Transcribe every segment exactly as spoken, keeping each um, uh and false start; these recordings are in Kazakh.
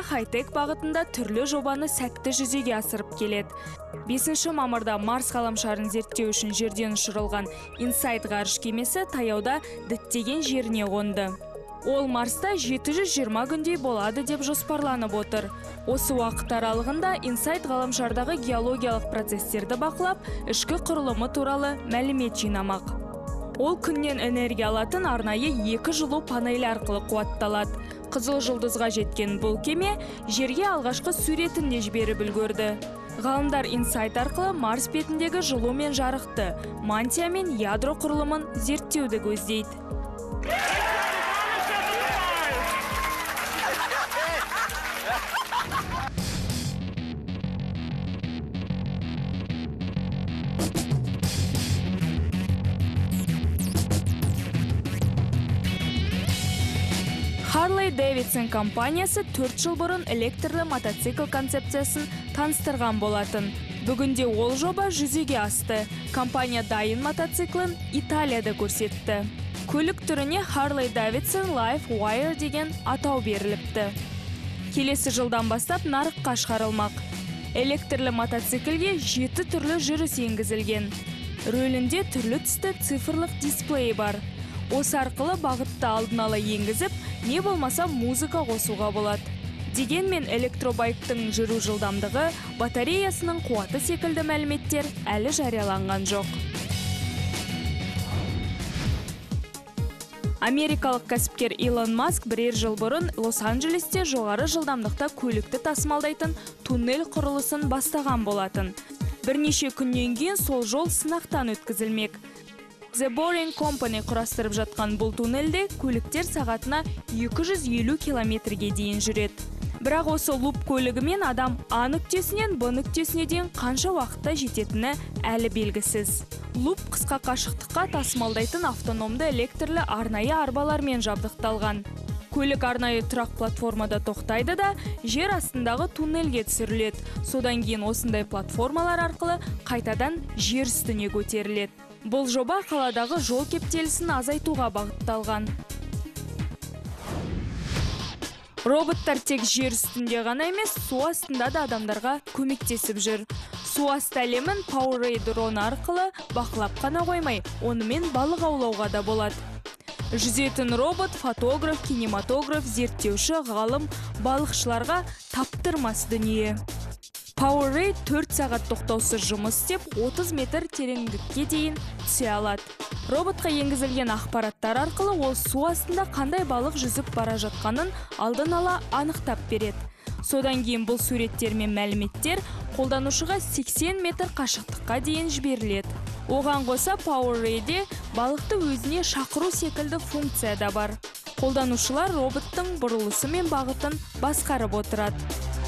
хай-тек бағытында түрлі жобаны сәтті жүзеге асырып келеді. бесінші мамырда Марс ғаламшарын зерттеу үшін жерден ұшырылған Insight ғарыш кемесі таяуда діттеген жеріне қонды. Ол Марста жеті жүз жиырма күндей болады деп жоспарланып отыр. Осы уақыт аралығында Insight ғаламшардағы геологиялық процестерді бақылап, ішкі құрылымы туралы мәлімет жинамақ. Ол күннен энергия алатын арнайы екі жылу панелі арқылы қуатталады. Қызыл жұлдызға жеткен бұл кеме жерге алғашқы суретін де жіберіп үлгерді. Ғалымдар Insight арқылы Марс бетіндегі жылу мен жарықты, мантия мен ядро құрылымын зерттеуді көздейді. Harley-Davidson компаниясы төрт жыл бұрын электрлі мотоцикл концепциясын таныстырған болатын. Бүгінде ол жоба жүзеге асты. Компания дайын мотоциклін Италияда көрсетті. Көлік түріне Harley-Davidson LiveWire деген атау беріліпті. Келесі жылдан бастап нарыққа шығарылмақ. Электрлі мотоциклге жеті түрлі жүріс енгізілген. Рөлінде түрлі түсті цифрлық дисплей бар. Осы арқылы бағытты алдын ала енгізіп, не болмаса музыка қосуға болады. Дегенмен электробайктың жүру жылдамдығы, батареясының қуаты секілді мәліметтер әлі жарияланған жоқ. Америкалық кәсіпкер Илон Маск бірер жыл бұрын Лос-Анджелесте жоғары жылдамдықта көлікті тасымалдайтын туннель құрылысын бастаған болатын. Бірнеше күннен кейін сол жол сынақтан өткізілмек. The Boring Company құрастырып жатқан бұл туннелде көліктер сағатына екі жүз елу километрге дейін жүреді. Бірақ осы луп көлігімен адам А нүктесінен Б нүктесіне дейін қанша уақытта жететіні әлі белгісіз. Луп қысқа қашықтыққа тасымалдайтын автономды электрлі арнайы арбалармен жабдықталған. Көлік арнайы тұрақ платформада тоқтайды да жер астындағы туннельге түсіріледі. Содан кейін осындай платформалар арқылы қайтадан жер үстіне көтеріледі. Бұл жоба қаладағы жол кептелісін азайтуға бағытталған. Роботтар тек жер үстінде ғана емес, су астында да адамдарға көмектесіп жүр. Су асты әлемін Powerade дроны арқылы бақылап қана қоймай, онымен балық аулауға да болады. Жүзетін робот фотограф, кинематограф, зерттеуші, ғалым, балықшыларға таптырмас дүние. Powerade төрт сағат тоқтаусыз жұмыс істеп, отыз метр тереңдікке дейін түсе алады. Роботқа енгізілген ақпараттар арқылы ол су астында қандай балық жүзіп бара жатқанын алдын ала анықтап береді. Содан кейін бұл суреттер мен мәліметтер қолданушыға сексен метр қашықтыққа дейін жіберіледі. Оған қоса Powerade балықты өзіне шақыру секілді функция да бар. Қолданушылар роботтың бұрылысы мен бағытын басқарып отырады.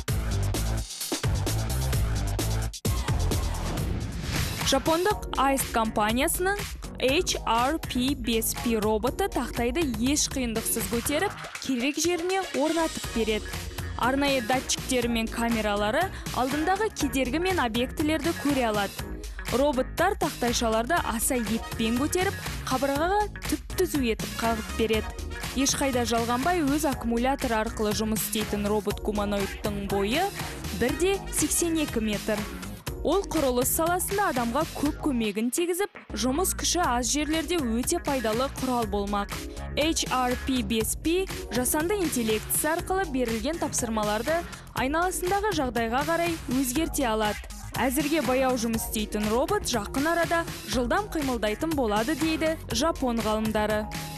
Жапондық Ice компаниясының H R P бес P роботы тақтайды еш қиындықсыз көтеріп, керек жеріне орнатып береді. Арнайы датчиктері мен камералары алдындағы кедергі мен объектілерді көре алады. Роботтар тақтайшаларды аса еппен көтеріп, қабырғаға түп-түзу етіп қағып береді. Ешқайда жалғанбай өз аккумулятор арқылы жұмыс істейтін робот-гуманоидтың бойы бір де сексен екі метр. Ол құрылыс саласында адамға көп көмегін тигізіп, жұмыс күші аз жерлерде өте пайдалы құрал болмақ. H R P бес P жасанды интеллектісі арқылы берілген тапсырмаларды айналасындағы жағдайға қарай өзгерте алады. Әзірге баяу жұмыс істейтін робот жақын арада жылдам қимылдайтын болады дейді жапон ғалымдары.